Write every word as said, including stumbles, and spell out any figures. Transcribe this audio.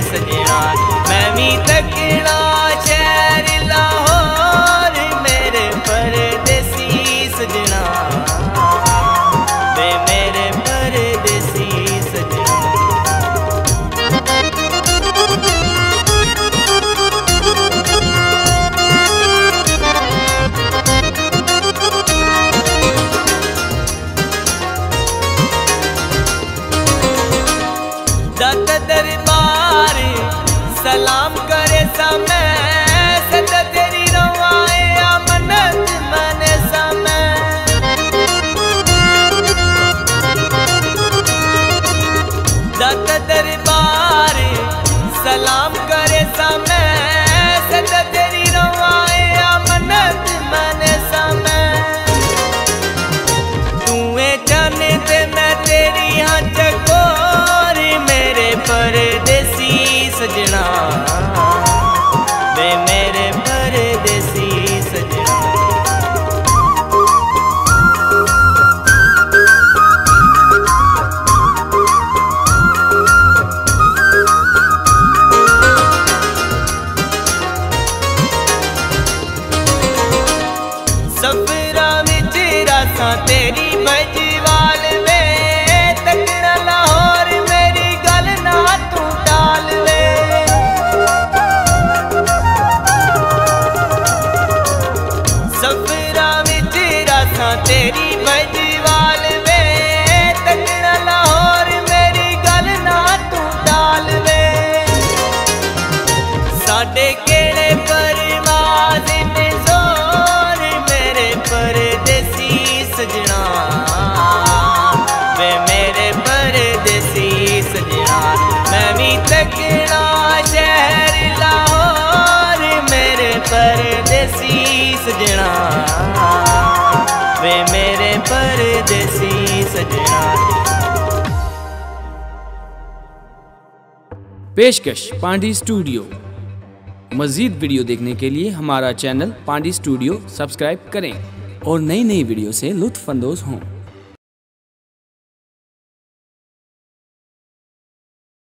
सजना मैं भी तकड़ा शहर लाहौर मेरे परदेसी सजना वे मेरे परदेसी सजना। दत्त दरबार सलाम करे समय सदा तेरी रवाए अमनत मन समय। दत्त दरबार सलाम करे समय सदा तेरी रवाए अमनत मन समय। तूए जाने ते मैं तेरी हाँ चकोर मेरे परदेसी सजना वे मेरे परदेसी सजना। सफरा विच रासां तेरी बजवाल वे तकड़ा लाहौर मेरी गल ना तू टाल वे। सफरा विच रासां तेरी बजवाल वे तकड़ा लाहौर मेरी गल ना तू टाल वे। साडे केड़े परवाज़ ने जोर मेरे परदेसी सजना वे मेरे परदेसी सजना मैं भी तकड़ा शहर लाहौर मेरे परदेसी सजना वे मेरे परदेसी सजना। पेशकश पांडी स्टूडियो। मज़ीद वीडियो देखने के लिए हमारा चैनल पांडी स्टूडियो सब्सक्राइब करें और नई नई वीडियो से लुत्फ़ अंदोज़ हों।